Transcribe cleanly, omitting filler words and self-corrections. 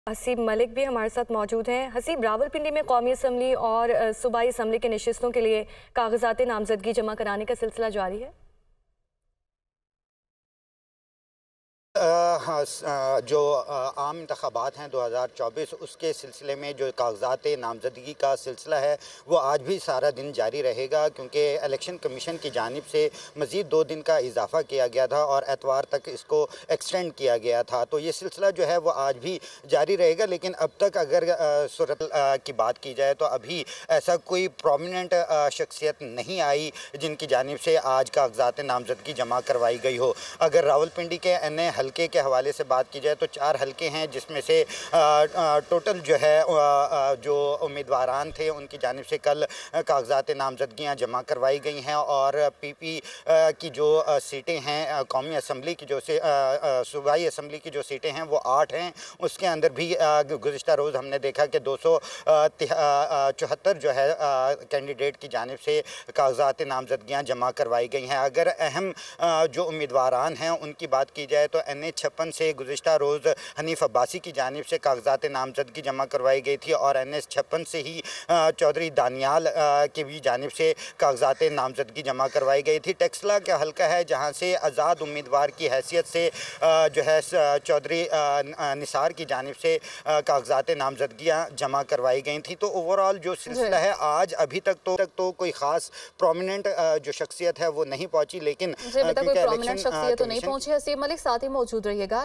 हसीब मलिक भी हमारे साथ मौजूद हैं। हसीब, रावलपिंडी में कौमी असम्बली और सूबाई असम्बली के नशिस्तों के लिए कागजात नामजदगी जमा कराने का सिलसिला जारी है। हाँ, जो आम इंतखाबात हैं 2024 उसके सिलसिले में जो कागजात नामजदगी का सिलसिला है वो आज भी सारा दिन जारी रहेगा, क्योंकि इलेक्शन कमीशन की जानिब से मज़ीद 2 दिन का इजाफ़ा किया गया था और एतवार तक इसको एक्सटेंड किया गया था। तो ये सिलसिला जो है वो आज भी जारी रहेगा। लेकिन अब तक अगर सूरत की बात की जाए तो अभी ऐसा कोई प्रोमिनेंट शख्सियत नहीं आई जिनकी जानिब से आज कागजात नामजदगी जमा करवाई गई हो। अगर रावलपिंडी के एन हल्के के हवाले से बात की जाए तो 4 हल्के हैं, जिसमें से टोटल जो है जो उम्मीदवारान थे उनकी जानिब से कल कागजात नामजदगियाँ जमा करवाई गई हैं। और पीपी की जो सीटें हैं, कौमी असम्बली की जो सूबाई असम्बली की जो सीटें हैं वो 8 हैं। उसके अंदर भी गुज़िश्ता रोज़ हमने देखा कि 274 जो है कैंडिडेट की जानिब से कागजात नामजदगियाँ जमा करवाई गई हैं। अगर अहम जो उम्मीदवारान हैं उनकी बात की जाए तो NH-56 से गुज़िश्ता रोज़ हनीफ अब्बासी की जानिब से कागजात नामजदगी जमा करवाई गई थी और NH-56 से ही चौधरी दानियाल की भी जानिब से कागजात नामजदगी जमा करवाई गई थी। टेक्सला का हल्का है जहाँ से आज़ाद उम्मीदवार की हैसियत से जो है चौधरी निसार की जानिब से कागजात नामजदगियाँ जमा करवाई गई थी। तो ओवरऑल जो सिलसिला है आज अभी तक तो कोई ख़ास प्रोमिनेंट जो शख्सियत है वो नहीं पहुँची, लेकिन अभी तक कोई प्रोमिनेंट शख्सियत तो नहीं पहुंची। हसीब मलिक साथ ही मौजूद रहिएगा।